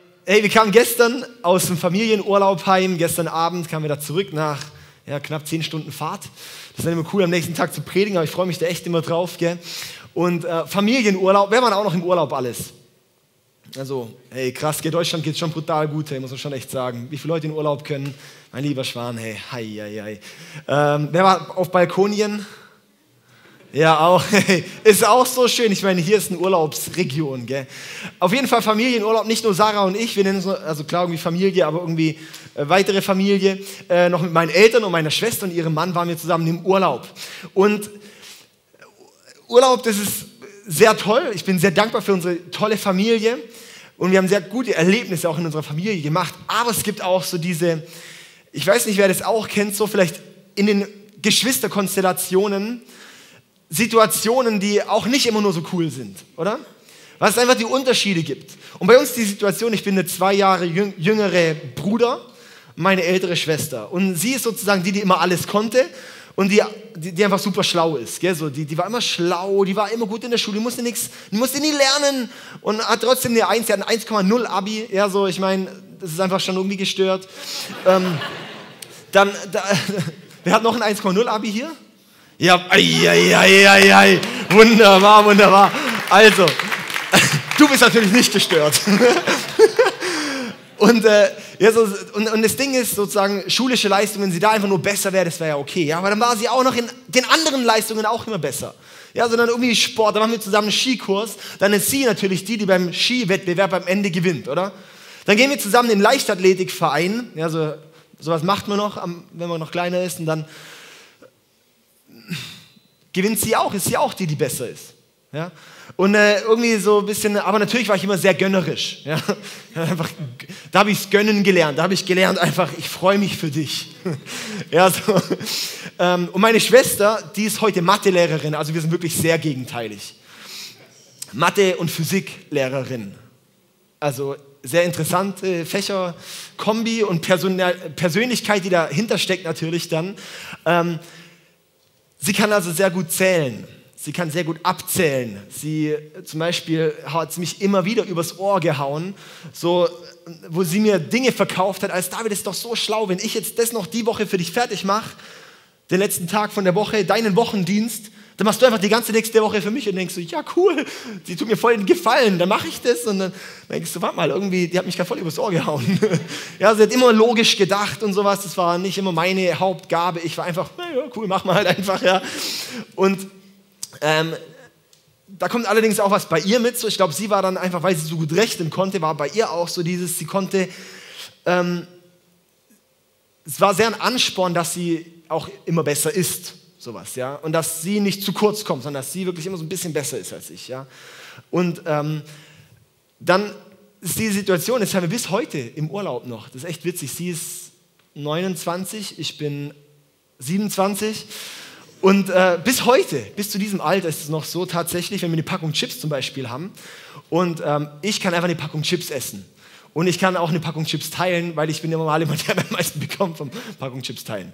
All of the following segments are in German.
hey, wir kamen gestern aus dem Familienurlaub heim. Gestern Abend kamen wir da zurück nach knapp 10 Stunden Fahrt. Das ist dann immer cool, am nächsten Tag zu predigen, aber ich freue mich da echt immer drauf. Gell? Und Familienurlaub, wer war auch noch im Urlaub alles? Also, hey, krass, Deutschland geht schon brutal gut, hey, muss man schon echt sagen. Wie viele Leute in Urlaub können? Mein lieber Schwan, hey, hei. Wer war auf Balkonien? Ja, auch. Ist auch so schön. Ich meine, hier ist eine Urlaubsregion. Gell? Auf jeden Fall Familienurlaub, nicht nur Sarah und ich, wir nennen es, also klar irgendwie Familie, aber irgendwie weitere Familie. Noch mit meinen Eltern und meiner Schwester und ihrem Mann waren wir zusammen im Urlaub. Und Urlaub, das ist sehr toll. Ich bin sehr dankbar für unsere tolle Familie. Und wir haben sehr gute Erlebnisse auch in unserer Familie gemacht. Aber es gibt auch so diese, ich weiß nicht, wer das auch kennt, so vielleicht in den Geschwisterkonstellationen, Situationen, die auch nicht immer nur so cool sind, oder? Weil es einfach die Unterschiede gibt. Und bei uns die Situation, ich bin der 2 Jahre jüngere Bruder, meine ältere Schwester. Und sie ist sozusagen die immer alles konnte und die einfach super schlau ist. Gell? So, die war immer schlau, die war immer gut in der Schule, die musste nie lernen und hat trotzdem eine 1, sie hat ein 1,0 Abi. Ja, so, ich meine, das ist einfach schon irgendwie gestört. Wer hat noch ein 1,0 Abi hier? Ja, wunderbar. Also, du bist natürlich nicht gestört. Und das Ding ist sozusagen, schulische Leistungen, wenn sie da einfach nur besser wäre, das wäre ja okay. Ja, aber dann war sie auch noch in den anderen Leistungen auch immer besser. Ja, sondern irgendwie Sport, dann machen wir zusammen einen Skikurs, dann ist sie natürlich die beim Skiwettbewerb am Ende gewinnt, oder? Dann gehen wir zusammen in den Leichtathletikverein, ja, sowas macht man noch, wenn man noch kleiner ist, und dann gewinnt sie auch, ist sie auch die besser ist. Ja? Und irgendwie so ein bisschen, aber natürlich war ich immer sehr gönnerisch. Ja? Einfach, da habe ich es gönnen gelernt, da habe ich gelernt einfach, ich freue mich für dich. Ja, so. Und meine Schwester, die ist heute Mathelehrerin, also wir sind wirklich sehr gegenteilig. Mathe- und Physiklehrerin. Also sehr interessante Fächerkombi und Persönlichkeit, die dahinter steckt natürlich dann. Sie kann also sehr gut zählen. Sie kann sehr gut abzählen. Sie zum Beispiel hat mich immer wieder übers Ohr gehauen, so, wo sie mir Dinge verkauft hat, als David ist doch so schlau, wenn ich jetzt das noch die Woche für dich fertig mache, den letzten Tag von der Woche, deinen Wochendienst, dann machst du einfach die ganze nächste Woche für mich und denkst so, ja cool, die tut mir voll den Gefallen, dann mache ich das und dann denkst du, warte mal, irgendwie, die hat mich gerade voll übers Ohr gehauen. Ja, sie hat immer logisch gedacht und sowas, das war nicht immer meine Hauptgabe, ich war einfach, ja cool, mach mal halt einfach, ja. Und da kommt allerdings auch was bei ihr mit, so, ich glaube, sie war dann einfach, weil sie so gut rechnen konnte, war bei ihr auch so dieses, sie konnte, es war sehr ein Ansporn, dass sie auch immer besser ist. Sowas, ja, und dass sie nicht zu kurz kommt, sondern dass sie wirklich immer so ein bisschen besser ist als ich, ja. Und dann ist die Situation, das haben wir bis heute im Urlaub noch, das ist echt witzig, sie ist 29, ich bin 27 und bis heute, bis zu diesem Alter ist es noch so tatsächlich, wenn wir eine Packung Chips zum Beispiel haben und ich kann einfach eine Packung Chips essen. Und ich kann auch eine Packung Chips teilen, weil ich bin ja normal jemand, der am meisten bekommt vom Packung Chips teilen.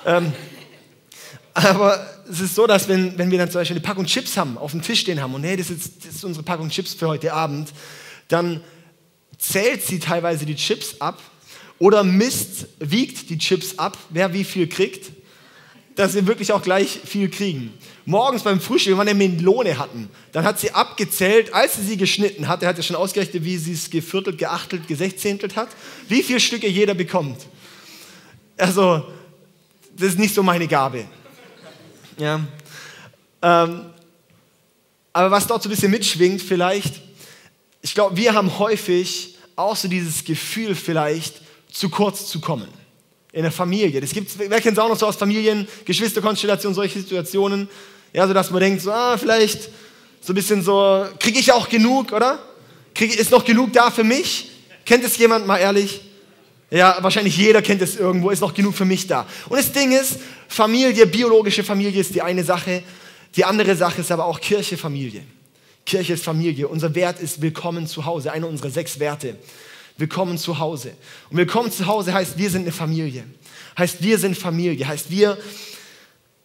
Aber es ist so, dass wenn wir dann zum Beispiel eine Packung Chips haben, auf dem Tisch stehen haben und hey, das ist unsere Packung Chips für heute Abend, dann zählt sie teilweise die Chips ab oder wiegt die Chips ab, wer wie viel kriegt, dass wir wirklich auch gleich viel kriegen. Morgens beim Frühstück, wenn wir eine Melone hatten, dann hat sie abgezählt, als sie geschnitten hat, er hat ja schon ausgerechnet, wie sie es geviertelt, geachtelt, gesechzehntelt hat, wie viele Stücke jeder bekommt. Also, das ist nicht so meine Gabe. Ja. Aber was dort so ein bisschen mitschwingt vielleicht, ich glaube, wir haben häufig auch so dieses Gefühl vielleicht, zu kurz zu kommen. In der Familie. Das gibt's, wer kennt es auch noch so aus Familien, Geschwisterkonstellationen, solche Situationen, ja, so dass man denkt, so, vielleicht so ein bisschen so, kriege ich auch genug, oder? Ist noch genug da für mich? Kennt es jemand, mal ehrlich? Ja, wahrscheinlich jeder kennt es irgendwo, ist noch genug für mich da. Und das Ding ist, Familie, biologische Familie ist die eine Sache, die andere Sache ist aber auch Kirche, Familie. Kirche ist Familie, unser Wert ist Willkommen zu Hause, einer unserer 6 Werte. Willkommen zu Hause. Und willkommen zu Hause heißt, wir sind eine Familie. Heißt, wir sind Familie. Heißt,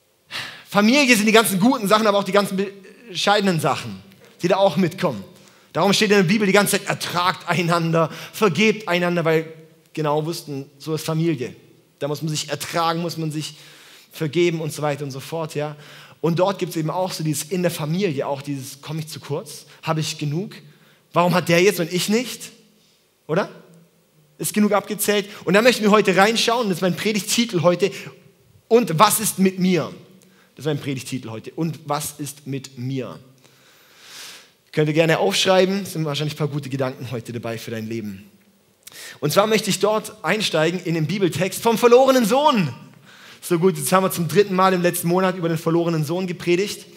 Familie sind die ganzen guten Sachen, aber auch die ganzen bescheidenen Sachen, die da auch mitkommen. Darum steht in der Bibel die ganze Zeit, ertragt einander, vergebt einander, weil genau wussten, so ist Familie. Da muss man sich ertragen, muss man sich vergeben und so weiter und so fort. Ja. Und dort gibt es eben auch so dieses in der Familie, auch dieses, komme ich zu kurz? Habe ich genug? Warum hat der jetzt und ich nicht? Oder? Ist genug abgezählt? Und da möchten wir heute reinschauen, das ist mein Predigttitel heute. Und was ist mit mir? Das ist mein Predigttitel heute. Und was ist mit mir? Könnt ihr gerne aufschreiben, es sind wahrscheinlich ein paar gute Gedanken heute dabei für dein Leben. Und zwar möchte ich dort einsteigen in den Bibeltext vom verlorenen Sohn. So gut, jetzt haben wir zum 3. Mal im letzten Monat über den verlorenen Sohn gepredigt.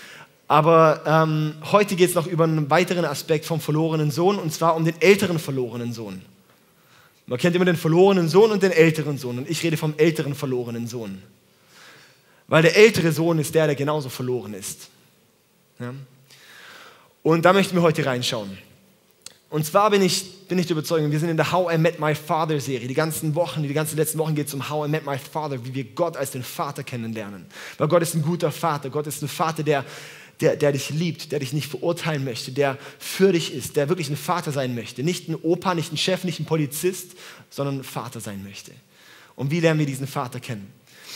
Aber heute geht es noch über einen weiteren Aspekt vom verlorenen Sohn, und zwar um den älteren verlorenen Sohn. Man kennt immer den verlorenen Sohn und den älteren Sohn. Und ich rede vom älteren verlorenen Sohn. Weil der ältere Sohn ist der genauso verloren ist. Ja? Und da möchten wir heute reinschauen. Und zwar bin ich der Überzeugung, wir sind in der How I Met My Father Serie. Die ganzen letzten Wochen geht es um How I Met My Father, wie wir Gott als den Vater kennenlernen. Weil Gott ist ein guter Vater. Gott ist ein Vater, der dich liebt, der dich nicht verurteilen möchte, der für dich ist, der wirklich ein Vater sein möchte. Nicht ein Opa, nicht ein Chef, nicht ein Polizist, sondern ein Vater sein möchte. Und wie lernen wir diesen Vater kennen?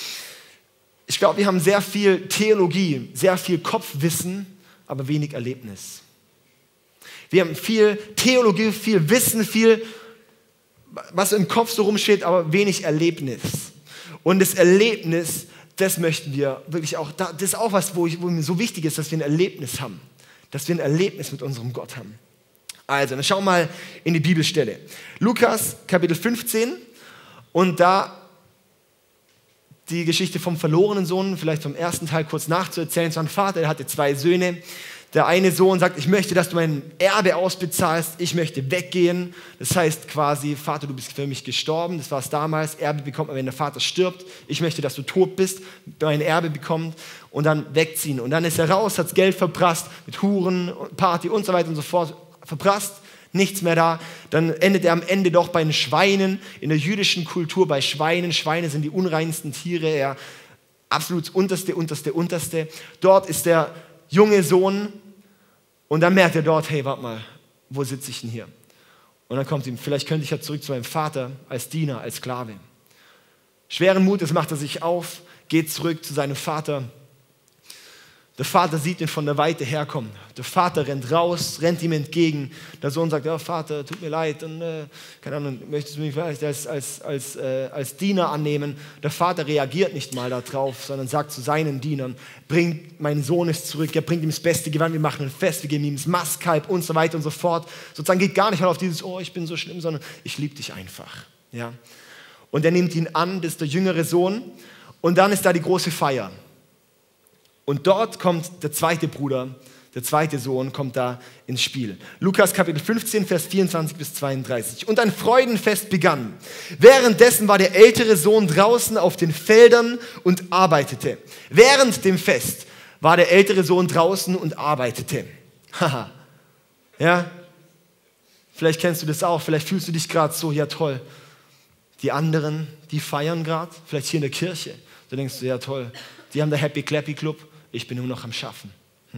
Ich glaube, wir haben sehr viel Theologie, sehr viel Kopfwissen, aber wenig Erlebnis. Wir haben viel Theologie, viel Wissen, viel, was im Kopf so rumsteht, aber wenig Erlebnis. Und das Erlebnis, das möchten wir wirklich auch, das ist auch was, wo mir so wichtig ist, dass wir ein Erlebnis haben. Dass wir ein Erlebnis mit unserem Gott haben. Also, dann schauen wir mal in die Bibelstelle. Lukas, Kapitel 15. Und da die Geschichte vom verlorenen Sohn, vielleicht vom ersten Teil kurz nachzuerzählen. So ein Vater, der hatte 2 Söhne. Der eine Sohn sagt, ich möchte, dass du mein Erbe ausbezahlst, ich möchte weggehen. Das heißt quasi, Vater, du bist für mich gestorben. Das war es damals. Erbe bekommt man, wenn der Vater stirbt. Ich möchte, dass du tot bist, mein Erbe bekommt und dann wegziehen. Und dann ist er raus, hat das Geld verprasst, mit Huren, Party und so weiter und so fort verprasst. Nichts mehr da. Dann endet er am Ende doch bei den Schweinen. In der jüdischen Kultur bei Schweinen. Schweine sind die unreinsten Tiere. Er absolut das Unterste. Dort ist der junge Sohn und dann merkt er dort, hey, warte mal, wo sitze ich denn hier? Und dann kommt ihm, vielleicht könnte ich ja zurück zu meinem Vater als Diener, als Sklave. Schweren Mutes macht er sich auf, geht zurück zu seinem Vater. Der Vater sieht ihn von der Weite herkommen. Der Vater rennt raus, rennt ihm entgegen. Der Sohn sagt, ja Vater, tut mir leid, und, keine Ahnung, möchtest du mich vielleicht als Diener annehmen? Der Vater reagiert nicht mal darauf, sondern sagt zu seinen Dienern, mein Sohn ist zurück, er bringt ihm das beste Gewand, wir machen ein Fest, wir geben ihm das Mastkalb und so weiter und so fort. Sozusagen geht gar nicht mal auf dieses, oh, ich bin so schlimm, sondern ich liebe dich einfach. Ja? Und er nimmt ihn an, das ist der jüngere Sohn, und dann ist da die große Feier. Und dort kommt der zweite Bruder, der zweite Sohn kommt da ins Spiel. Lukas Kapitel 15, Vers 24 bis 32. Und ein Freudenfest begann. Währenddessen war der ältere Sohn draußen auf den Feldern und arbeitete. Während dem Fest war der ältere Sohn draußen und arbeitete. Haha. Ja? Vielleicht kennst du das auch, vielleicht fühlst du dich gerade so, ja toll. Die anderen, die feiern gerade, vielleicht hier in der Kirche. Da denkst du, ja toll, die haben der Happy Clappy Club. Ich bin nur noch am Schaffen.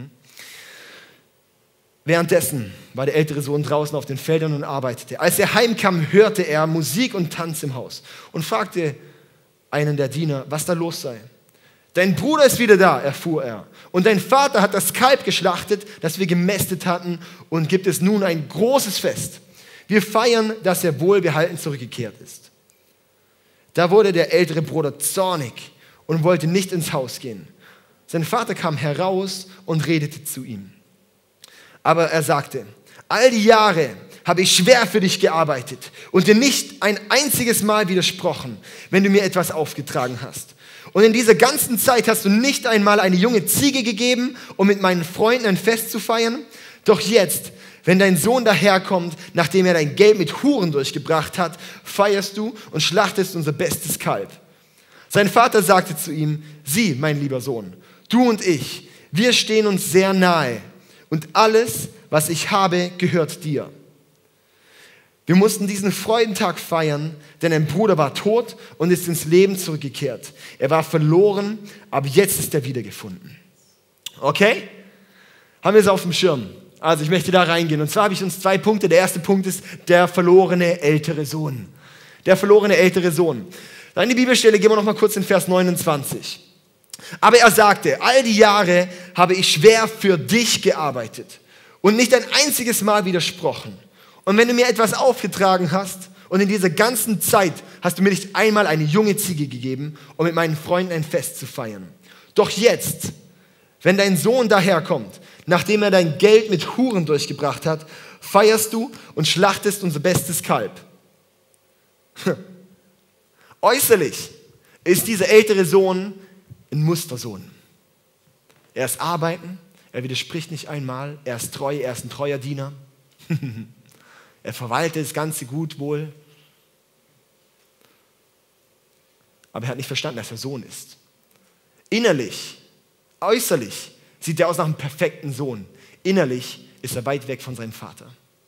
Währenddessen war der ältere Sohn draußen auf den Feldern und arbeitete. Als er heimkam, hörte er Musik und Tanz im Haus und fragte einen der Diener, was da los sei. Dein Bruder ist wieder da, erfuhr er. Und dein Vater hat das Kalb geschlachtet, das wir gemästet hatten, und gibt es nun ein großes Fest. Wir feiern, dass er wohlbehalten zurückgekehrt ist. Da wurde der ältere Bruder zornig und wollte nicht ins Haus gehen. Sein Vater kam heraus und redete zu ihm. Aber er sagte, all die Jahre habe ich schwer für dich gearbeitet und dir nicht ein einziges Mal widersprochen, wenn du mir etwas aufgetragen hast. Und in dieser ganzen Zeit hast du nicht einmal eine junge Ziege gegeben, um mit meinen Freunden ein Fest zu feiern. Doch jetzt, wenn dein Sohn daherkommt, nachdem er dein Geld mit Huren durchgebracht hat, feierst du und schlachtest unser bestes Kalb. Sein Vater sagte zu ihm, sieh, mein lieber Sohn, du und ich, wir stehen uns sehr nahe und alles, was ich habe, gehört dir. Wir mussten diesen Freudentag feiern, denn ein Bruder war tot und ist ins Leben zurückgekehrt. Er war verloren, aber jetzt ist er wiedergefunden. Okay? Haben wir es auf dem Schirm? Also ich möchte da reingehen. Und zwar habe ich uns 2 Punkte. Der erste Punkt ist der verlorene ältere Sohn. Der verlorene ältere Sohn. Dann in die Bibelstelle gehen wir noch mal kurz in Vers 29. Aber er sagte, all die Jahre habe ich schwer für dich gearbeitet und nicht ein einziges Mal widersprochen. Und wenn du mir etwas aufgetragen hast und in dieser ganzen Zeit hast du mir nicht einmal eine junge Ziege gegeben, um mit meinen Freunden ein Fest zu feiern. Doch jetzt, wenn dein Sohn daherkommt, nachdem er dein Geld mit Huren durchgebracht hat, feierst du und schlachtest unser bestes Kalb. Äußerlich ist dieser ältere Sohn ein Mustersohn. Er ist arbeiten, er widerspricht nicht einmal, er ist treu, er ist ein treuer Diener. Er verwaltet das ganze Gut wohl. Aber er hat nicht verstanden, dass er Sohn ist. Innerlich, äußerlich sieht er aus nach einem perfekten Sohn. Innerlich ist er weit weg von seinem Vater.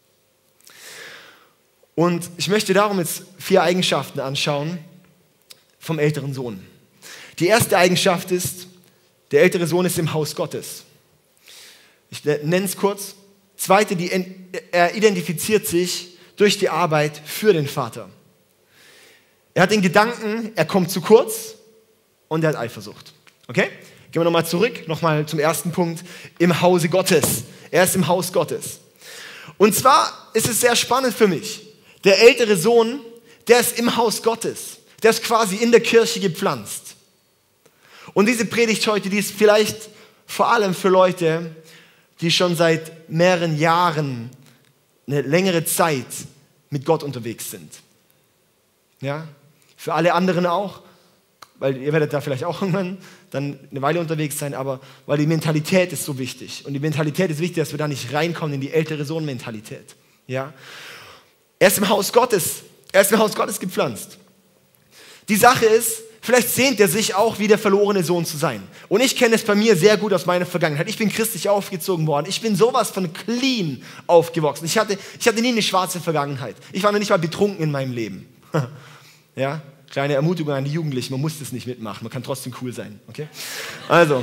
Und ich möchte darum jetzt 4 Eigenschaften anschauen vom älteren Sohn. Die erste Eigenschaft ist, der ältere Sohn ist im Haus Gottes. Ich nenne es kurz. Zweite, er identifiziert sich durch die Arbeit für den Vater. Er hat den Gedanken, er kommt zu kurz und er hat Eifersucht. Okay? Gehen wir nochmal zurück, nochmal zum ersten Punkt, im Hause Gottes. Er ist im Haus Gottes. Und zwar ist es sehr spannend für mich. Der ältere Sohn, der ist im Haus Gottes. Der ist quasi in der Kirche gepflanzt. Und diese Predigt heute, die ist vielleicht vor allem für Leute, die schon seit mehreren Jahren eine längere Zeit mit Gott unterwegs sind. Ja? Für alle anderen auch, weil ihr werdet da vielleicht auch irgendwann dann eine Weile unterwegs sein, aber weil die Mentalität ist so wichtig. Und die Mentalität ist wichtig, dass wir da nicht reinkommen in die ältere Sohn-Mentalität. Ja? Er ist im Haus Gottes. Er ist im Haus Gottes gepflanzt. Die Sache ist, vielleicht sehnt er sich auch, wie der verlorene Sohn zu sein. Und ich kenne es bei mir sehr gut aus meiner Vergangenheit. Ich bin christlich aufgezogen worden. Ich bin sowas von clean aufgewachsen. Ich hatte nie eine schwarze Vergangenheit. Ich war noch nicht mal betrunken in meinem Leben. Ja, kleine Ermutigung an die Jugendlichen. Man muss das nicht mitmachen. Man kann trotzdem cool sein. Okay? Also.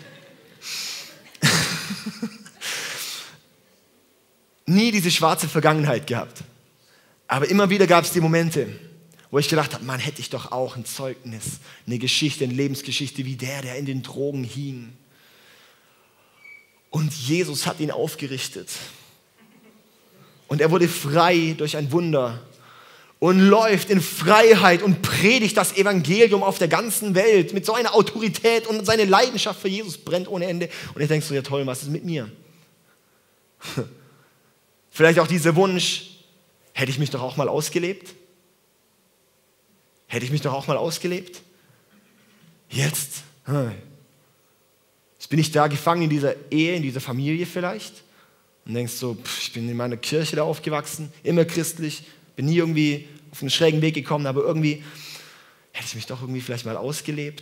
Nie diese schwarze Vergangenheit gehabt. Aber immer wieder gab es die Momente, wo ich gedacht habe, Mann, hätte ich doch auch ein Zeugnis, eine Geschichte, eine Lebensgeschichte wie der in den Drogen hing. Und Jesus hat ihn aufgerichtet. Und er wurde frei durch ein Wunder und läuft in Freiheit und predigt das Evangelium auf der ganzen Welt mit so einer Autorität und seine Leidenschaft für Jesus brennt ohne Ende. Und ich denke so, ja toll, was ist mit mir? Vielleicht auch dieser Wunsch, hätte ich mich doch auch mal ausgelebt? Hätte ich mich doch auch mal ausgelebt? Jetzt bin ich da gefangen in dieser Ehe, in dieser Familie vielleicht und denkst so, ich bin in meiner Kirche da aufgewachsen, immer christlich, bin nie irgendwie auf einen schrägen Weg gekommen, aber irgendwie hätte ich mich doch irgendwie vielleicht mal ausgelebt.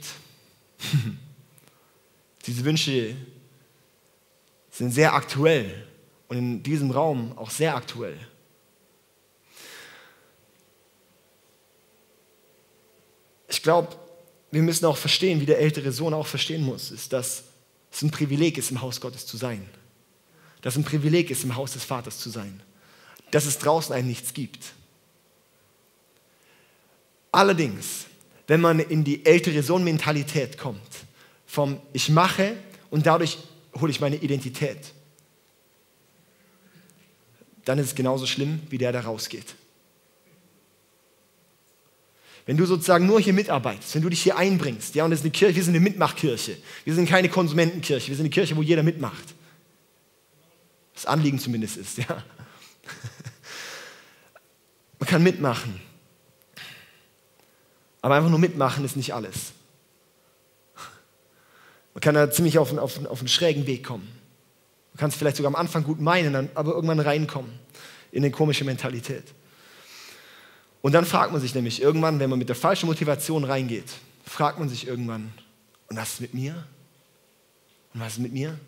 Diese Wünsche sind sehr aktuell und in diesem Raum auch sehr aktuell. Ich glaube, wir müssen auch verstehen, wie der ältere Sohn auch verstehen muss, ist, dass es ein Privileg ist, im Haus Gottes zu sein. Dass es ein Privileg ist, im Haus des Vaters zu sein. Dass es draußen einem nichts gibt. Allerdings, wenn man in die ältere Sohn-Mentalität kommt, vom Ich mache und dadurch hole ich meine Identität, dann ist es genauso schlimm, wie der da rausgeht. Wenn du sozusagen nur hier mitarbeitest, wenn du dich hier einbringst, ja, und das ist eine Kirche, wir sind eine Mitmachkirche, wir sind keine Konsumentenkirche, wir sind eine Kirche, wo jeder mitmacht. Das Anliegen zumindest ist, ja. Man kann mitmachen. Aber einfach nur mitmachen ist nicht alles. Man kann da ziemlich auf einen schrägen Weg kommen. Man kann es vielleicht sogar am Anfang gut meinen, aber irgendwann reinkommen in eine komische Mentalität. Und dann fragt man sich nämlich irgendwann, wenn man mit der falschen Motivation reingeht, fragt man sich irgendwann, und was ist mit mir? Und was ist mit mir?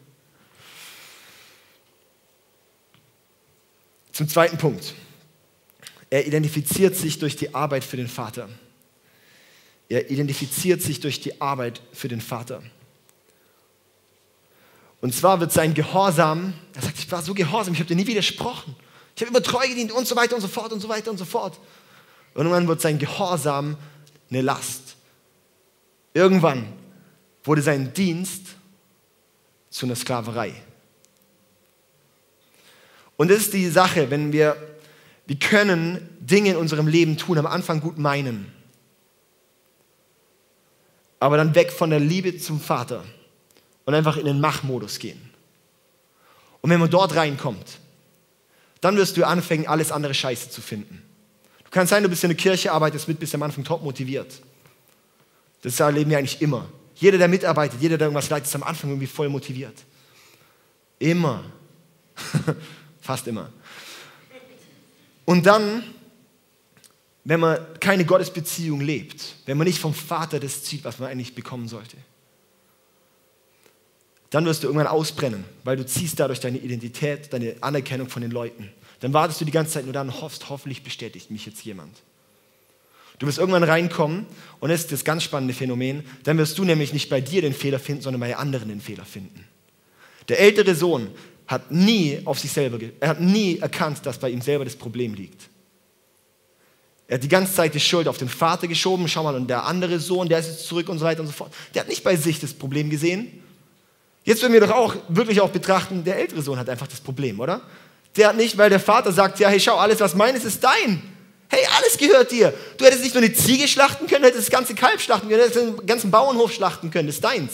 Zum zweiten Punkt. Er identifiziert sich durch die Arbeit für den Vater. Er identifiziert sich durch die Arbeit für den Vater. Und zwar wird sein Gehorsam, er sagt, ich war so gehorsam, ich habe dir nie widersprochen. Ich habe immer treu gedient und so weiter und so fort und so weiter und so fort. Und irgendwann wird sein Gehorsam eine Last. Irgendwann wurde sein Dienst zu einer Sklaverei. Und das ist die Sache, wenn wir können Dinge in unserem Leben tun, am Anfang gut meinen, aber dann weg von der Liebe zum Vater und einfach in den Machmodus gehen. Und wenn man dort reinkommt, dann wirst du anfangen, alles andere Scheiße zu finden. Du kannst sein, du bist in der Kirche, arbeitest mit, bist am Anfang top motiviert. Das erleben wir eigentlich immer. Jeder, der mitarbeitet, jeder, der irgendwas leitet, ist am Anfang irgendwie voll motiviert. Immer. Fast immer. Und dann, wenn man keine Gottesbeziehung lebt, wenn man nicht vom Vater das zieht, was man eigentlich bekommen sollte, dann wirst du irgendwann ausbrennen, weil du ziehst dadurch deine Identität, deine Anerkennung von den Leuten. Dann wartest du die ganze Zeit nur da und hoffst, hoffentlich bestätigt mich jetzt jemand. Du wirst irgendwann reinkommen und das ist das ganz spannende Phänomen, dann wirst du nämlich nicht bei dir den Fehler finden, sondern bei anderen den Fehler finden. Der ältere Sohn hat nie auf sich selber, er hat nie erkannt, dass bei ihm selber das Problem liegt. Er hat die ganze Zeit die Schuld auf den Vater geschoben, schau mal, und der andere Sohn, der ist jetzt zurück und so weiter und so fort. Der hat nicht bei sich das Problem gesehen. Jetzt werden wir doch auch wirklich auch betrachten, der ältere Sohn hat einfach das Problem, oder? Der hat nicht, weil der Vater sagt, ja, hey, schau, alles, was meines ist dein. Hey, alles gehört dir. Du hättest nicht nur eine Ziege schlachten können, du hättest das ganze Kalb schlachten können, du hättest den ganzen Bauernhof schlachten können, das ist deins.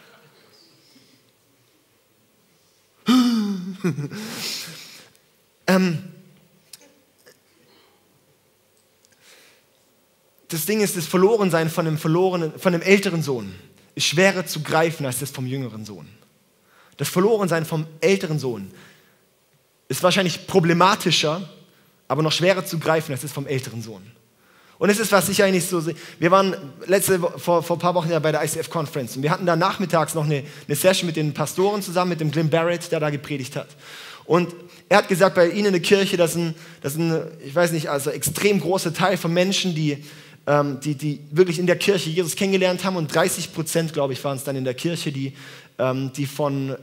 Das Ding ist, das Verlorensein von dem älteren Sohn ist schwerer zu greifen als das vom jüngeren Sohn. Das Verlorensein vom älteren Sohn ist wahrscheinlich problematischer, aber noch schwerer zu greifen als das vom älteren Sohn. Und es ist, was ich eigentlich so sehe. Wir waren vor ein paar Wochen ja bei der ICF-Conference und wir hatten da nachmittags noch eine Session mit den Pastoren zusammen, mit dem Glenn Barrett, der da gepredigt hat. Und er hat gesagt, bei ihnen in der Kirche, das ist ein, ich weiß nicht, also extrem großer Teil von Menschen, die wirklich in der Kirche Jesus kennengelernt haben und 30%, glaube ich, waren es dann in der Kirche, die von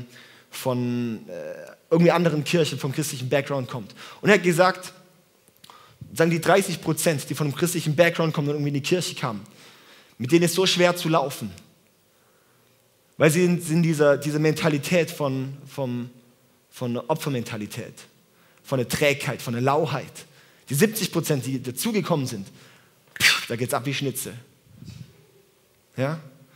irgendwie anderen Kirchen, vom christlichen Background kommt. Und er hat gesagt, sagen die 30%, die von einem christlichen Background kommen und irgendwie in die Kirche kamen, mit denen ist es so schwer zu laufen, weil sie in dieser Mentalität von Opfermentalität, von der Trägheit, von der Lauheit. Die 70%, die dazugekommen sind, da geht's ab wie Schnitzel. Ja?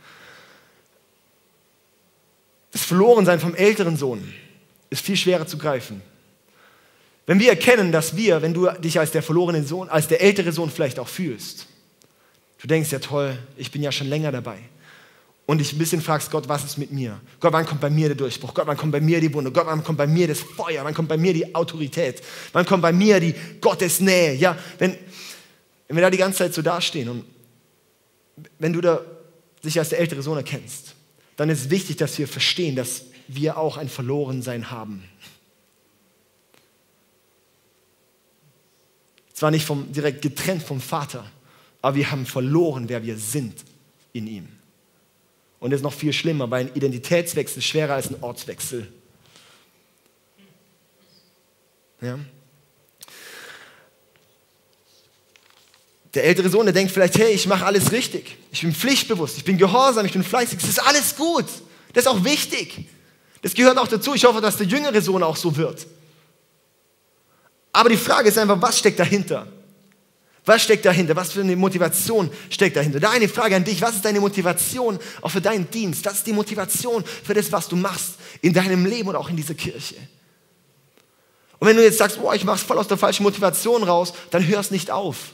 Das Verlorensein vom älteren Sohn ist viel schwerer zu greifen. Wenn wir erkennen, wenn du dich als der verlorene Sohn, als der ältere Sohn vielleicht auch fühlst, du denkst, ja toll, ich bin ja schon länger dabei. Und dich ein bisschen fragst, Gott, was ist mit mir? Gott, wann kommt bei mir der Durchbruch? Gott, wann kommt bei mir die Wunde? Gott, wann kommt bei mir das Feuer? Wann kommt bei mir die Autorität? Wann kommt bei mir die Gottesnähe? Ja, wenn wir da die ganze Zeit so dastehen und wenn du dich als der ältere Sohn erkennst, dann ist es wichtig, dass wir verstehen, dass wir auch ein Verlorensein haben. Zwar nicht direkt getrennt vom Vater, aber wir haben verloren, wer wir sind in ihm. Und das ist noch viel schlimmer, weil ein Identitätswechsel ist schwerer als ein Ortswechsel. Ja? Der ältere Sohn, der denkt vielleicht, hey, ich mache alles richtig. Ich bin pflichtbewusst, ich bin gehorsam, ich bin fleißig. Es ist alles gut. Das ist auch wichtig. Das gehört auch dazu. Ich hoffe, dass der jüngere Sohn auch so wird. Aber die Frage ist einfach, was steckt dahinter? Was steckt dahinter? Was für eine Motivation steckt dahinter? Da eine Frage an dich. Was ist deine Motivation auch für deinen Dienst? Was ist die Motivation für das, was du machst in deinem Leben und auch in dieser Kirche? Und wenn du jetzt sagst, ich mache es voll aus der falschen Motivation raus, dann hör es nicht auf.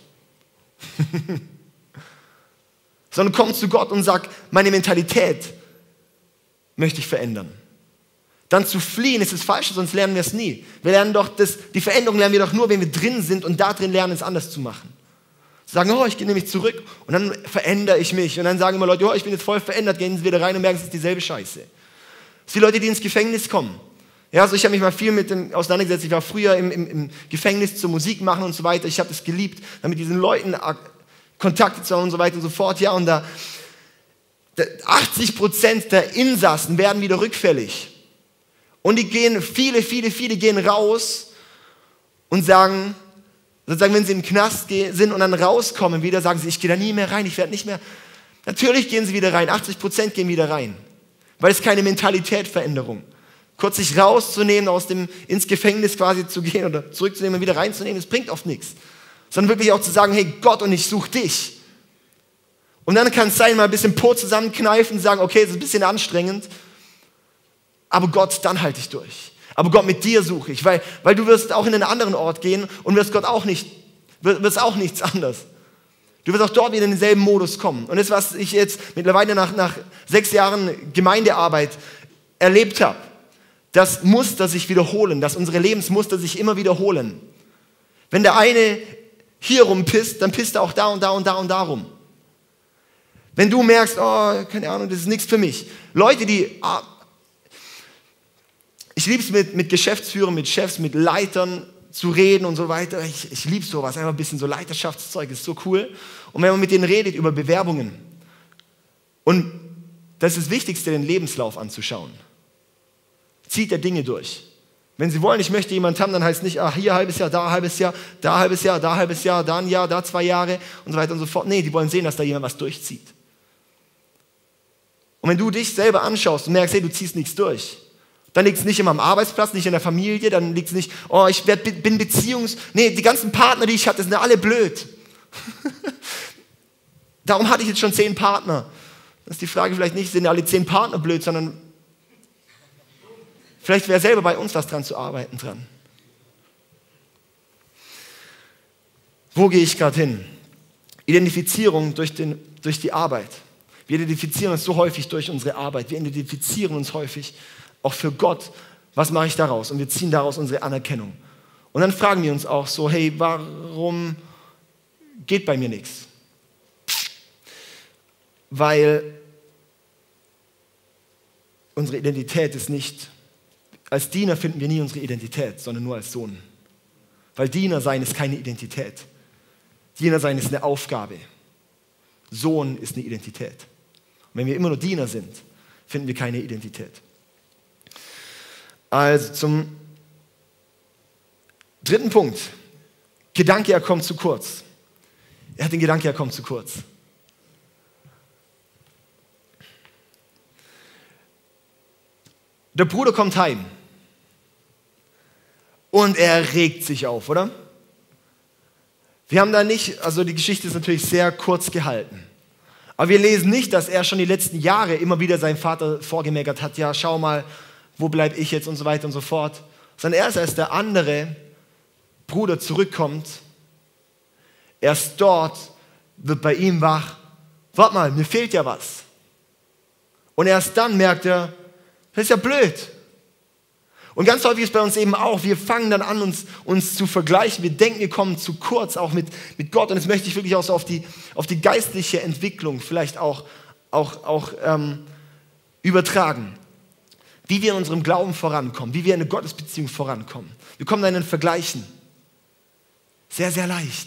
Sondern komm zu Gott und sag, meine Mentalität möchte ich verändern. Dann zu fliehen ist das Falsche, sonst lernen wir es nie. Wir lernen doch die Veränderung lernen wir doch nur, wenn wir drin sind und da drin lernen, es anders zu machen. Sagen, ich gehe nämlich zurück und dann verändere ich mich. Und dann sagen immer Leute, ich bin jetzt voll verändert, gehen sie wieder rein und merken, es ist dieselbe Scheiße. Das sind die Leute, die ins Gefängnis kommen. Ja, also ich habe mich mal viel mit dem auseinandergesetzt. Ich war früher im Gefängnis zur Musik machen und so weiter. Ich habe das geliebt, mit diesen Leuten Kontakte zu haben und so weiter und so fort. Ja, und 80% der Insassen werden wieder rückfällig. Und die gehen, viele gehen raus und sagen, sozusagen, wenn sie im Knast sind und dann rauskommen wieder, sagen sie, ich gehe da nie mehr rein, ich werde nicht mehr. Natürlich gehen sie wieder rein, 80% gehen wieder rein, weil es keine Mentalitätsveränderung. Kurz sich rauszunehmen, ins Gefängnis quasi zu gehen oder zurückzunehmen und wieder reinzunehmen, das bringt oft nichts. Sondern wirklich auch zu sagen, hey Gott, und ich suche dich. Und dann kann es sein, mal ein bisschen Po zusammenkneifen und sagen, okay, das ist ein bisschen anstrengend, aber Gott, dann halte ich durch. Aber Gott, mit dir suche ich, weil du wirst auch in einen anderen Ort gehen und wirst auch nichts anderes. Du wirst auch dort wieder in denselben Modus kommen. Und das, was ich jetzt mittlerweile nach 6 Jahren Gemeindearbeit erlebt habe, das Muster sich wiederholen, dass unsere Lebensmuster sich immer wiederholen. Wenn der eine hier rumpisst, dann pisst er auch da und da und da und da rum. Wenn du merkst, oh, keine Ahnung, das ist nichts für mich. Leute, ich liebe es mit Geschäftsführern, mit Chefs, mit Leitern zu reden und so weiter. Ich liebe sowas, einfach ein bisschen so Leiterschaftszeug, ist so cool. Und wenn man mit denen redet über Bewerbungen, und das ist das Wichtigste, den Lebenslauf anzuschauen. Zieht der Dinge durch. Wenn sie wollen, ich möchte jemanden haben, dann heißt es nicht, hier ein halbes Jahr, da ein halbes Jahr, da ein halbes Jahr, da ein halbes Jahr, da ein Jahr, da 2 Jahre und so weiter und so fort. Nee, die wollen sehen, dass da jemand was durchzieht. Und wenn du dich selber anschaust und merkst, hey, du ziehst nichts durch, dann liegt es nicht immer am Arbeitsplatz, nicht in der Familie, dann liegt es nicht, bin Nee, die ganzen Partner, die ich hatte, sind alle blöd. Darum hatte ich jetzt schon 10 Partner. Das ist die Frage vielleicht nicht, sind alle 10 Partner blöd, sondern vielleicht wäre selber bei uns was dran zu arbeiten dran. Wo gehe ich gerade hin? Identifizierung durch die Arbeit. Wir identifizieren uns so häufig durch unsere Arbeit. Wir identifizieren uns häufig auch für Gott. Was mache ich daraus? Und wir ziehen daraus unsere Anerkennung. Und dann fragen wir uns auch so, hey, warum geht bei mir nichts? Weil unsere Identität ist nicht, als Diener finden wir nie unsere Identität, sondern nur als Sohn. Weil Diener sein ist keine Identität. Diener sein ist eine Aufgabe. Sohn ist eine Identität. Und wenn wir immer nur Diener sind, finden wir keine Identität. Also zum 3. Punkt. Gedanke, er kommt zu kurz. Er hat den Gedanke, er kommt zu kurz. Der Bruder kommt heim. Und er regt sich auf, oder? Wir haben da nicht, also die Geschichte ist natürlich sehr kurz gehalten. Aber wir lesen nicht, dass er schon die letzten Jahre immer wieder seinem Vater vorgemeckert hat, ja, schau mal, wo bleibe ich jetzt und so weiter und so fort. Sondern erst als der andere Bruder zurückkommt, erst dort wird bei ihm wach, warte mal, mir fehlt ja was. Und erst dann merkt er, das ist ja blöd. Und ganz häufig ist bei uns eben auch, wir fangen dann an, uns zu vergleichen. Wir denken, wir kommen zu kurz, auch mit Gott. Und das möchte ich wirklich auch so auf die geistliche Entwicklung vielleicht auch übertragen. Wie wir in unserem Glauben vorankommen, wie wir in eine Gottesbeziehung vorankommen. Wir kommen dann in Vergleichen. Sehr, sehr leicht.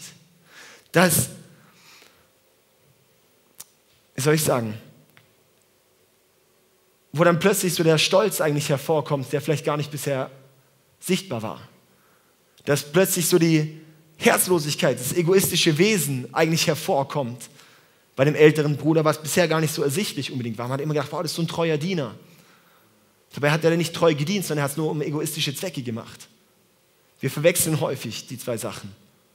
Wie soll ich sagen? Wo dann plötzlich so der Stolz eigentlich hervorkommt, der vielleicht gar nicht bisher sichtbar war. Dass plötzlich so die Herzlosigkeit, das egoistische Wesen eigentlich hervorkommt bei dem älteren Bruder, was bisher gar nicht so ersichtlich unbedingt war. Man hat immer gedacht, wow, das ist so ein treuer Diener. Dabei hat er nicht treu gedient, sondern er hat es nur um egoistische Zwecke gemacht. Wir verwechseln häufig die 2 Sachen.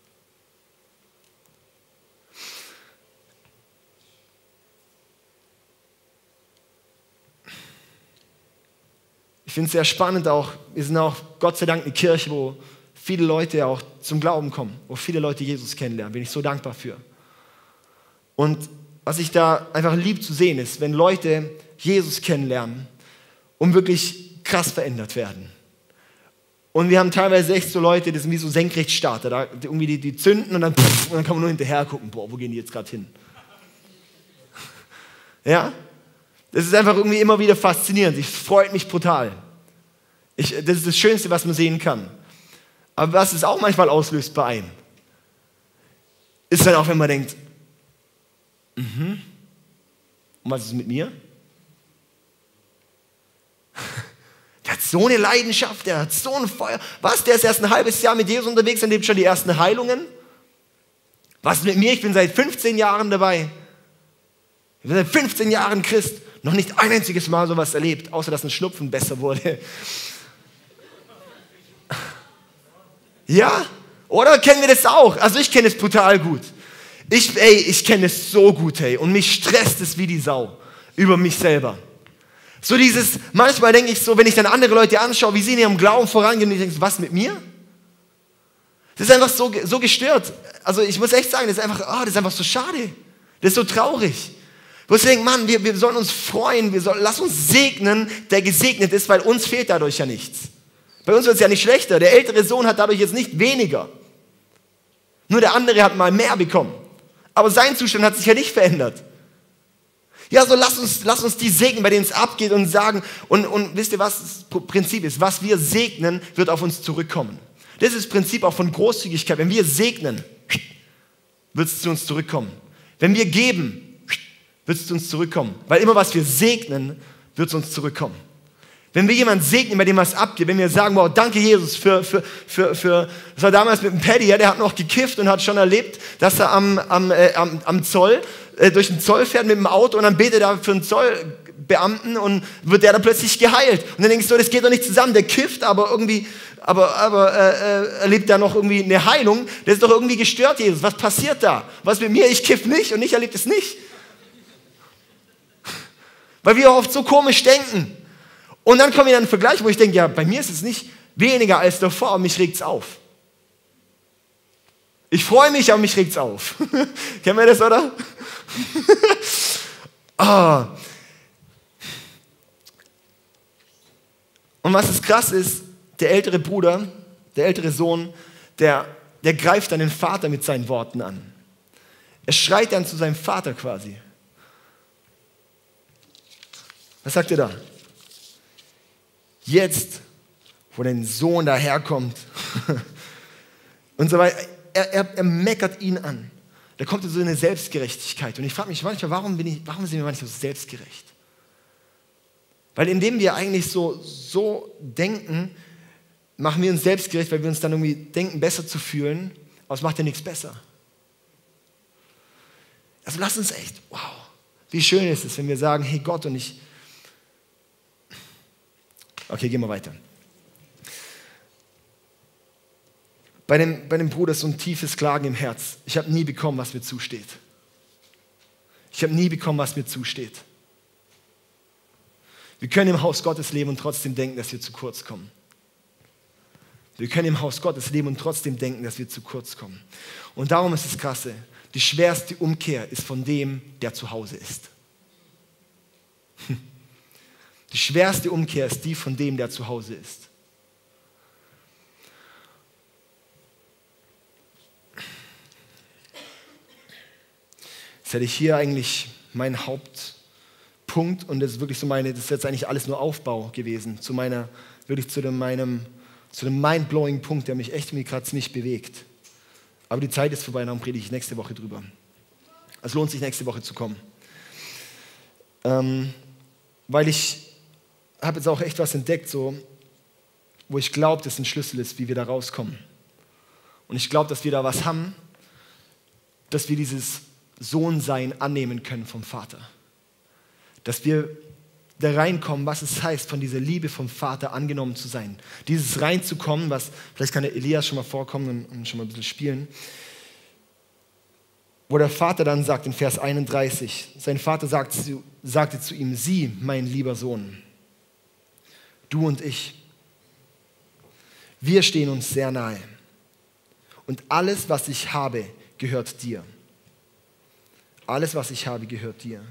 Ich finde es sehr spannend auch, wir sind auch Gott sei Dank eine Kirche, wo viele Leute auch zum Glauben kommen, wo viele Leute Jesus kennenlernen, bin ich so dankbar für. Und was ich da einfach lieb zu sehen ist, wenn Leute Jesus kennenlernen und wirklich krass verändert werden. Und wir haben teilweise echt so Leute, das sind wie so Senkrechtstarter, irgendwie die zünden und dann kann man nur hinterher gucken, boah, wo gehen die jetzt gerade hin? Ja? Das ist einfach irgendwie immer wieder faszinierend. Es freut mich brutal. Das ist das Schönste, was man sehen kann. Aber was es auch manchmal auslöst bei einem, ist dann auch, wenn man denkt, und Und was ist mit mir? Der hat so eine Leidenschaft, der hat so ein Feuer. Was, der ist erst ein halbes Jahr mit Jesus unterwegs und lebt schon die ersten Heilungen? Was ist mit mir? Ich bin seit 15 Jahren dabei. Ich bin seit 15 Jahren Christ. Noch nicht ein einziges Mal sowas erlebt, außer dass ein Schnupfen besser wurde. Ja? Oder kennen wir das auch? Also ich kenne es brutal gut. Ich kenne es so gut, hey. Und mich stresst es wie die Sau über mich selber. So dieses, manchmal denke ich so, wenn ich dann andere Leute anschaue, wie sie in ihrem Glauben vorangehen, und ich denke, was mit mir? Das ist einfach so gestört. Also ich muss echt sagen, das ist einfach so schade. Das ist so traurig. Wo ich denke, Mann, wir sollen uns freuen, lass uns segnen, der gesegnet ist, weil uns fehlt dadurch ja nichts. Bei uns wird es ja nicht schlechter. Der ältere Sohn hat dadurch jetzt nicht weniger. Nur der andere hat mal mehr bekommen. Aber sein Zustand hat sich ja nicht verändert. Ja, so lass uns die segnen, bei denen es abgeht und sagen, und wisst ihr, was das Prinzip ist? Was wir segnen, wird auf uns zurückkommen. Das ist das Prinzip auch von Großzügigkeit. Wenn wir segnen, wird es zu uns zurückkommen. Wenn wir geben, wird es zu uns zurückkommen. Weil immer, was wir segnen, wird es uns zurückkommen. Wenn wir jemanden segnen, bei dem was abgeht, wenn wir sagen, wow, danke Jesus das war damals mit dem Paddy, ja, der hat noch gekifft und hat schon erlebt, dass er am Zoll, durch den Zoll fährt mit dem Auto und dann betet er für einen Zollbeamten und wird der da plötzlich geheilt. Und dann denkst du, das geht doch nicht zusammen, der kifft, aber irgendwie, erlebt da noch irgendwie eine Heilung, das ist doch irgendwie gestört, Jesus, was passiert da? Was mit mir, ich kiff nicht und ich erlebe es nicht. Weil wir oft so komisch denken. Und dann kommen wir in einen Vergleich, wo ich denke, ja, bei mir ist es nicht weniger als davor, aber mich regt es auf. Ich freue mich, aber mich regt es auf. Kennen wir das, oder? Und was ist krass ist, der ältere Bruder, der ältere Sohn, der greift dann den Vater mit seinen Worten an. Er schreit dann zu seinem Vater quasi. Was sagt er da? Jetzt, wo dein Sohn daherkommt und so weiter, er meckert ihn an. Da kommt so eine Selbstgerechtigkeit. Und ich frage mich manchmal, warum sind wir manchmal so selbstgerecht? Weil indem wir eigentlich so denken, machen wir uns selbstgerecht, weil wir uns dann irgendwie denken, besser zu fühlen, aber es macht ja nichts besser. Also lass uns echt, wow, wie schön ist es, wenn wir sagen, hey Gott, und ich... Okay, gehen wir weiter. Bei dem Bruder ist so ein tiefes Klagen im Herz. Ich habe nie bekommen, was mir zusteht. Ich habe nie bekommen, was mir zusteht. Wir können im Haus Gottes leben und trotzdem denken, dass wir zu kurz kommen. Wir können im Haus Gottes leben und trotzdem denken, dass wir zu kurz kommen. Und darum ist das Krasse. Die schwerste Umkehr ist von dem, der zu Hause ist. Die schwerste Umkehr ist die von dem, der zu Hause ist. Jetzt hätte ich hier eigentlich meinen Hauptpunkt und das ist wirklich so das ist jetzt eigentlich alles nur Aufbau gewesen zu dem mindblowing Punkt, der mich echt gerade ziemlich bewegt. Aber die Zeit ist vorbei, darum predige ich nächste Woche drüber. Es lohnt sich, nächste Woche zu kommen. Weil ich habe jetzt auch echt was entdeckt, wo ich glaube, dass ein Schlüssel ist, wie wir da rauskommen. Und ich glaube, dass wir da was haben, dass wir dieses Sohnsein annehmen können vom Vater. Dass wir da reinkommen, was es heißt, von dieser Liebe vom Vater angenommen zu sein. Dieses reinzukommen, vielleicht kann der Elias schon mal vorkommen und schon mal ein bisschen spielen, wo der Vater dann sagt in Vers 31, sein Vater sagte zu ihm, sieh, mein lieber Sohn, du und ich, wir stehen uns sehr nahe und alles, was ich habe, gehört dir. Alles, was ich habe, gehört dir.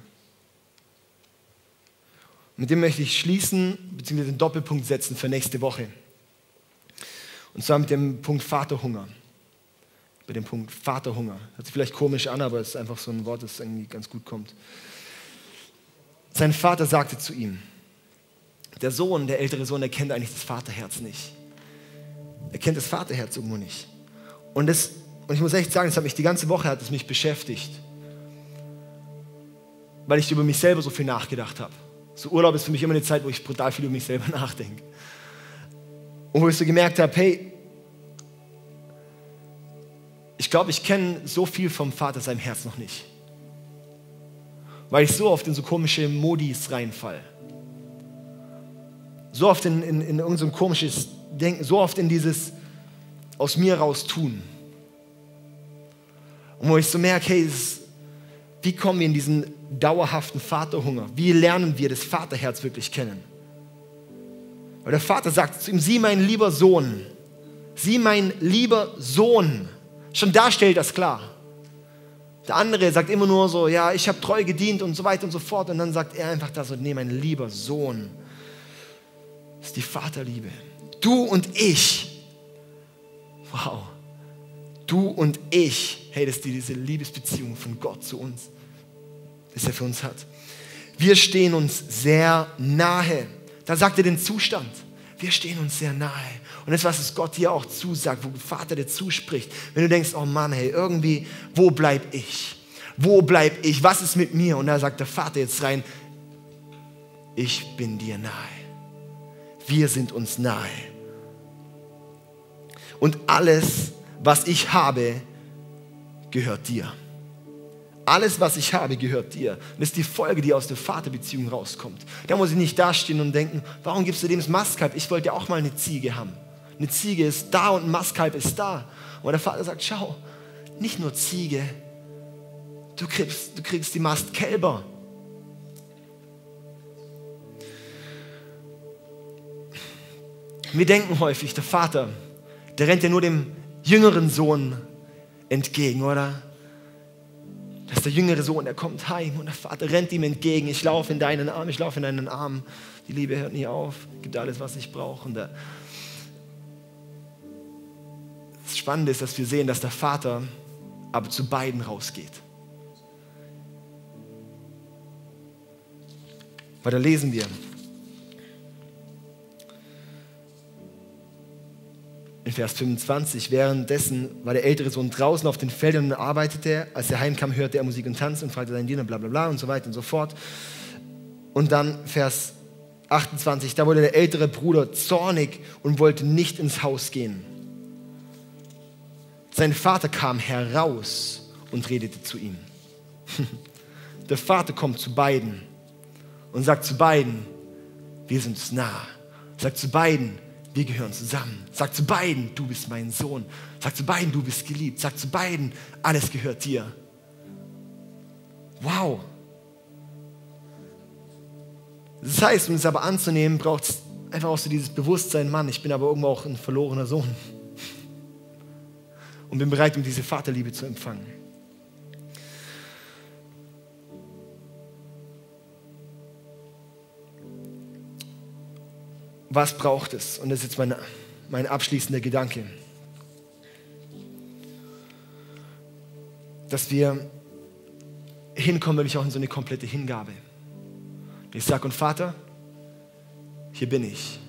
Mit dem möchte ich schließen, beziehungsweise den Doppelpunkt setzen für nächste Woche. Und zwar mit dem Punkt Vaterhunger. Bei dem Punkt Vaterhunger. Hört sich vielleicht komisch an, aber es ist einfach so ein Wort, das irgendwie ganz gut kommt. Sein Vater sagte zu ihm, der ältere Sohn, der kennt eigentlich das Vaterherz nicht. Er kennt das Vaterherz irgendwo nicht. Und ich muss echt sagen, das hat mich die ganze Woche beschäftigt. weil ich über mich selber so viel nachgedacht habe. So Urlaub ist für mich immer eine Zeit, wo ich brutal viel über mich selber nachdenke. Und wo ich so gemerkt habe, hey, ich glaube, ich kenne so viel vom Vater seinem Herz noch nicht. Weil ich so oft in so komische Modis reinfall. So oft in irgendein so komisches Denken, so oft in dieses aus mir raus tun. Und wo ich so merke, hey, wie kommen wir in diesen dauerhaften Vaterhunger? Wie lernen wir das Vaterherz wirklich kennen? Weil der Vater sagt zu ihm, sieh mein lieber Sohn, sieh mein lieber Sohn. Schon da stellt das klar. Der andere sagt immer nur so, ja, ich habe treu gedient und so weiter und so fort. Und dann sagt er einfach da so, nee, mein lieber Sohn. Das ist die Vaterliebe. Du und ich. Wow. Du und ich. Hey, das ist diese Liebesbeziehung von Gott zu uns, das er für uns hat. Wir stehen uns sehr nahe. Da sagt er den Zustand. Wir stehen uns sehr nahe. Und das, was es Gott hier auch zusagt, wo Vater dir zuspricht, wenn du denkst, oh Mann, hey, irgendwie, wo bleib ich? Wo bleib ich? Was ist mit mir? Und da sagt der Vater jetzt rein, ich bin dir nahe. Wir sind uns nahe. Und alles, was ich habe, gehört dir. Alles, was ich habe, gehört dir. Und das ist die Folge, die aus der Vaterbeziehung rauskommt. Da muss ich nicht dastehen und denken, warum gibst du dem das Mastkalb? Ich wollte ja auch mal eine Ziege haben. Eine Ziege ist da und ein Mastkalb ist da. Und der Vater sagt, schau, nicht nur Ziege, du kriegst die Mastkälber. Wir denken häufig, der Vater, der rennt ja nur dem jüngeren Sohn entgegen, oder? Das ist der jüngere Sohn, der kommt heim und der Vater rennt ihm entgegen. Ich laufe in deinen Arm, ich laufe in deinen Arm. Die Liebe hört nie auf, gibt alles, was ich brauche. Und das Spannende ist, dass wir sehen, dass der Vater aber zu beiden rausgeht. Weil da lesen wir in Vers 25, währenddessen war der ältere Sohn draußen auf den Feldern und arbeitete. Als er heimkam, hörte er Musik und Tanz und fragte seinen Diener, bla bla bla und so weiter und so fort. Und dann Vers 28, da wurde der ältere Bruder zornig und wollte nicht ins Haus gehen. Sein Vater kam heraus und redete zu ihm. Der Vater kommt zu beiden und sagt zu beiden, wir sind uns nah. Sagt zu beiden, wir gehören zusammen. Sagt zu beiden, du bist mein Sohn. Sagt zu beiden, du bist geliebt. Sagt zu beiden, alles gehört dir. Wow. Das heißt, um es aber anzunehmen, braucht es einfach auch so dieses Bewusstsein, Mann, ich bin aber irgendwo auch ein verlorener Sohn. Und bin bereit, um diese Vaterliebe zu empfangen. Was braucht es? Und das ist jetzt mein abschließender Gedanke. Dass wir hinkommen, wirklich auch in so eine komplette Hingabe. Ich sage, und Vater, hier bin ich.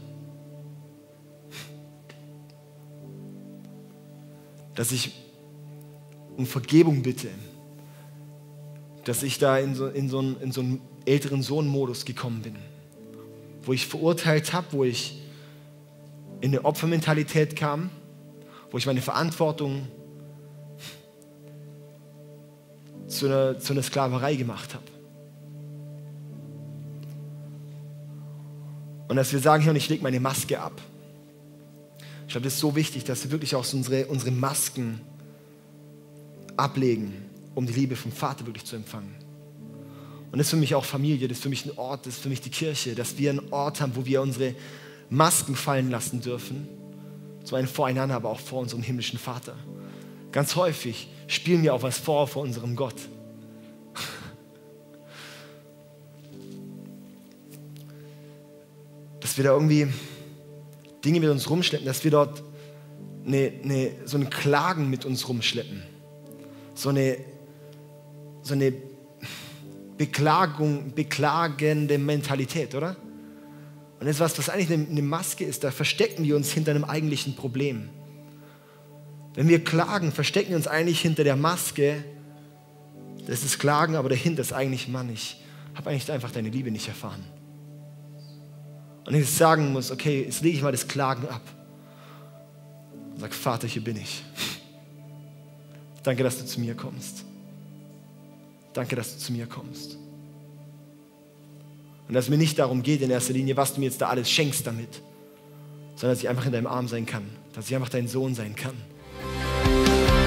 Dass ich um Vergebung bitte. Dass ich da in so einen älteren Sohn-Modus gekommen bin. Wo ich verurteilt habe, wo ich in eine Opfermentalität kam, wo ich meine Verantwortung zu einer Sklaverei gemacht habe. Und dass wir sagen, hier, und ich lege meine Maske ab. Ich glaube, das ist so wichtig, dass wir wirklich auch so unsere Masken ablegen, um die Liebe vom Vater wirklich zu empfangen. Und das ist für mich auch Familie, das ist für mich ein Ort, das ist für mich die Kirche, dass wir einen Ort haben, wo wir unsere Masken fallen lassen dürfen. Zum einen voreinander, aber auch vor unserem himmlischen Vater. Ganz häufig spielen wir auch was vor unserem Gott. Dass wir da irgendwie Dinge mit uns rumschleppen, dass wir dort so ein Klagen mit uns rumschleppen. So eine beklagende Mentalität, oder? Und das ist was eigentlich eine Maske ist, da verstecken wir uns hinter einem eigentlichen Problem. Wenn wir klagen, verstecken wir uns eigentlich hinter der Maske, das ist Klagen, aber dahinter ist eigentlich, Mann, ich habe eigentlich einfach deine Liebe nicht erfahren. Und ich sagen muss, okay, jetzt lege ich mal das Klagen ab und sage, Vater, hier bin ich. Danke, dass du zu mir kommst. Danke, dass du zu mir kommst. Und dass es mir nicht darum geht in erster Linie, was du mir jetzt da alles schenkst damit, sondern dass ich einfach in deinem Arm sein kann, dass ich einfach dein Sohn sein kann.